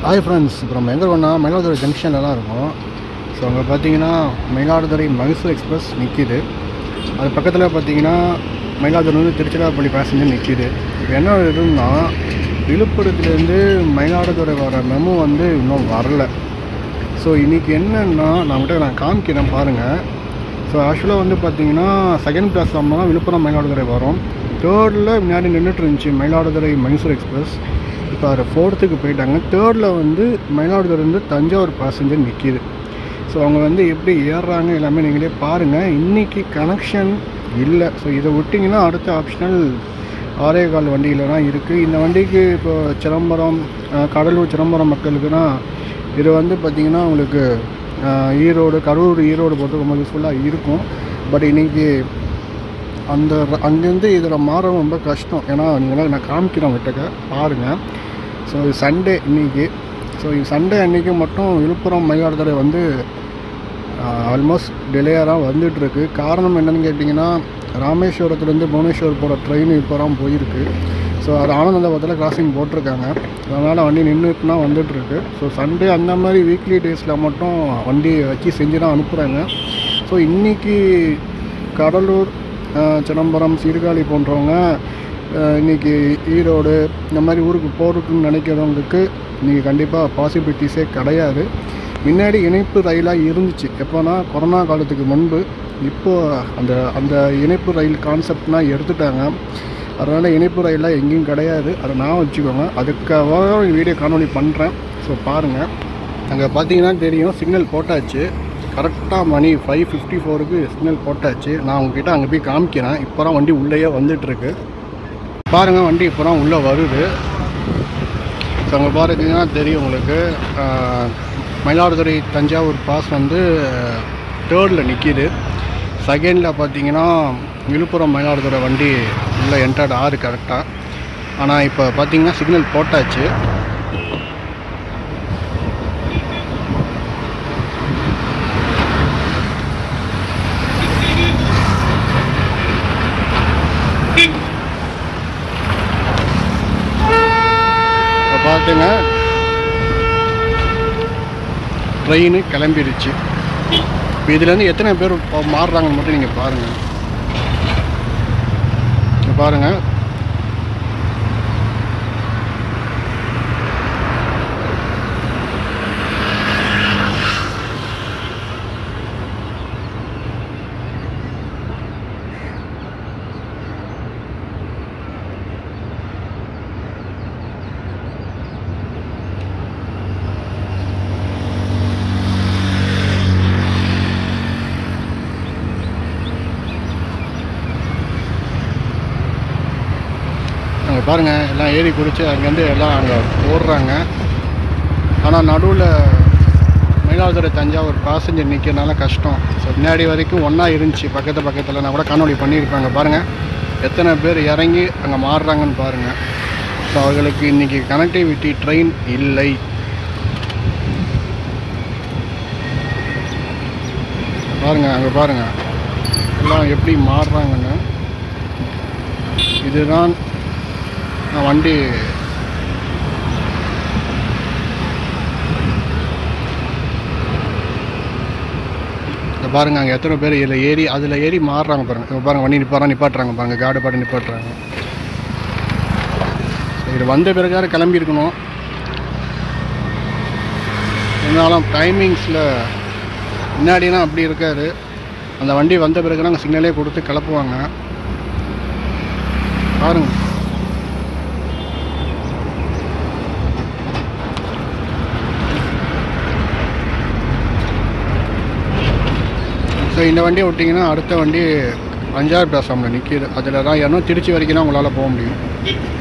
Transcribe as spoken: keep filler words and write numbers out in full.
Hi friends, இப்போ நம்ம எங்கே இருக்கோம்னா மயிலாடுதுறை ஜங்ஷனில் தான் இருக்கும். ஸோ அங்கே பார்த்தீங்கன்னா மயிலாடுதுறை மைசூர் எக்ஸ்பிரஸ் நிற்கிது. அது பக்கத்தில் பார்த்தீங்கன்னா மயிலாடுதுறையிலேருந்து திருச்சிராப்பள்ளி பேசஞ்சர் நிற்கிது. இப்போ என்ன இதுன்னா, விழுப்புரத்துலேருந்து மயிலாடுதுறை வர மெமோ வந்து இன்னும் வரல. ஸோ இன்றைக்கி என்னென்னா நம்மகிட்ட நான் காமிக்கிறேன் பாருங்கள். ஸோ ஆக்சுவலாக வந்து பார்த்தீங்கன்னா செகண்ட் பிளாட்ஃபார்ம் தான் விழுப்புரம் மயிலாடுதுறை வரும். தேர்டில் முன்னாடி நின்றுட்டு இருந்துச்சு மயிலாடுதுறை மைசூர் எக்ஸ்பிரஸ். இப்போ அதை ஃபோர்த்துக்கு போயிட்டாங்க. தேர்டில் வந்து மயிலாடுதுறையிலேருந்து தஞ்சாவூர் பேசஞ்சர் நிற்கிது. ஸோ அவங்க வந்து எப்படி ஏறுறாங்க எல்லாமே நீங்களே பாருங்கள். இன்றைக்கி கனெக்ஷன் இல்லை. ஸோ இதை விட்டிங்கன்னா அடுத்த ஆப்ஷனல் ஆரே கால் வண்டியில் தான் இருக்குது. இந்த வண்டிக்கு இப்போ சிதம்பரம், கடலூர் சிதம்பரம் மக்களுக்குன்னா இது வந்து பார்த்திங்கன்னா உங்களுக்கு ஈரோடு, கரூர் ஈரோடு போகிறது ரொம்ப யூஸ்ஃபுல்லாக இருக்கும். பட் இன்றைக்கி அந்த அங்கேருந்து இதில் மாற ரொம்ப கஷ்டம். ஏன்னா நீங்கள் நான் காமிக்கிறேன் விட்டக்க பாருங்கள். ஸோ இது சண்டே இன்றைக்கி. ஸோ இது சண்டே அன்றைக்கி மட்டும் விழுப்புரம் மயிலாடுதுறை வந்து ஆல்மோஸ்ட் டிலேயாக தான் வந்துட்டுருக்கு. காரணம் என்னென்னு கேட்டிங்கன்னா, ராமேஸ்வரத்துலேருந்து புவனேஸ்வர் போகிற ட்ரெயின் இப்போ தான் போயிருக்கு. ஸோ அது ஆனந்தபுரத்தில் கிராசிங் போட்டிருக்காங்க. அதனால் வண்டி நின்றுட்டுனா வந்துட்டுருக்கு. ஸோ சண்டே அந்த மாதிரி வீக்லி டேஸில் மட்டும் வண்டி வச்சு செஞ்சு தான் அனுப்புகிறாங்க. ஸோ இன்றைக்கி கடலூர், சிதம்பரம், சீர்காழி போன்றவங்க இன்றைக்கி ஈரோடு இந்த மாதிரி ஊருக்கு போகிறதுக்குன்னு நினைக்கிறவங்களுக்கு இன்றைக்கி கண்டிப்பாக பாசிபிலிட்டிஸே கிடையாது. முன்னாடி இணைப்பு ரயிலாக இருந்துச்சு எப்போனா கொரோனா காலத்துக்கு முன்பு. இப்போது அந்த அந்த இணைப்பு ரயில் கான்செப்ட்னால் எடுத்துட்டாங்க. அதனால் இணைப்பு ரயிலாக எங்கேயும் கிடையாது. அதை நான் வச்சுக்கோங்க. அதுக்காக வீடியோ காணொலி பண்ணுறேன். ஸோ பாருங்கள், அங்கே பார்த்தீங்கன்னா தெரியும் சிக்னல் போட்டாச்சு. கரெக்டாக மணி ஃபைவ் ஃபிஃப்டி ஃபோருக்கு சிக்னல் போட்டாச்சு. நான் உங்ககிட்ட அங்கே போய் காமிக்கிறேன். இப்போ தான் வண்டி உள்ளேயே வந்துட்டுருக்கு. பாருங்கள், வண்டி இப்போ தான் உள்ளே வருது. ஸோ அங்கே பார்த்தீங்கன்னா தெரியும் உங்களுக்கு மயிலாடுதுறை தஞ்சாவூர் பாஸ் வந்து தேர்டில் நிற்கிது. செகண்டில் பார்த்தீங்கன்னா விழுப்புரம் மயிலாடுதுறை வண்டி உள்ளே என்டர்ட் ஆறு கரெக்டாக. ஆனால் இப்போ பார்த்தீங்கன்னா சிக்னல் போட்டாச்சு. பார்த்துங்க, ட்ரெயின் கிளம்பிடுச்சு. இப்போ இதுலேருந்து எத்தனை பேர் மாறுறாங்கன்னு மட்டும் நீங்கள் பாருங்கள். பாருங்கள், அங்கே பாருங்கள் எல்லாம் ஏறி குடிச்சு அங்கேருந்து எல்லாம் அங்கே ஓடுறாங்க. ஆனால் நடுவில் மயிலாடுதுறை தஞ்சாவூர் பேசஞ்சர் நிற்கிறதுனால கஷ்டம். ஸோ முன்னாடி வரைக்கும் ஒன்றா இருந்துச்சு பக்கத்து பக்கத்தில். நான் கூட காணொலி பண்ணியிருப்பாங்க. பாருங்கள் எத்தனை பேர் இறங்கி அங்கே மாறுறாங்கன்னு பாருங்கள். ஸோ அவர்களுக்கு இன்றைக்கி கனெக்டிவிட்டி ட்ரெயின் இல்லை. பாருங்கள் அங்கே பாருங்கள் எல்லாம் எப்படி மாறுறாங்கன்னு. இதுதான் வண்டி. பாருங்கள் அங்கே எத்தனை பேர் இதில் ஏறி அதில் ஏறி மாறுறாங்க பாருங்கள். பாருங்கள் வண்டி நிப்பாரா நிப்பாட்டுறாங்க பாருங்கள். காடு பாட்டு நிப்பாட்டுறாங்க. இது வந்த பிறகார கிளம்பியிருக்கணும். இருந்தாலும் டைமிங்ஸில் முன்னாடினா அப்படி இருக்காது. அந்த வண்டி வந்த பிறகு நாங்கள் சிக்னலே கொடுத்து கிளப்புவாங்க. பாருங்கள், ஸோ இந்த வண்டியை விட்டிங்கன்னா அடுத்த வண்டி அஞ்சாவது பிளாட்ஃபார்மில் நிற்கிது. அதில் தான் ஏன்னா திருச்சி வரைக்கும் தான் உங்களால் போக முடியும்.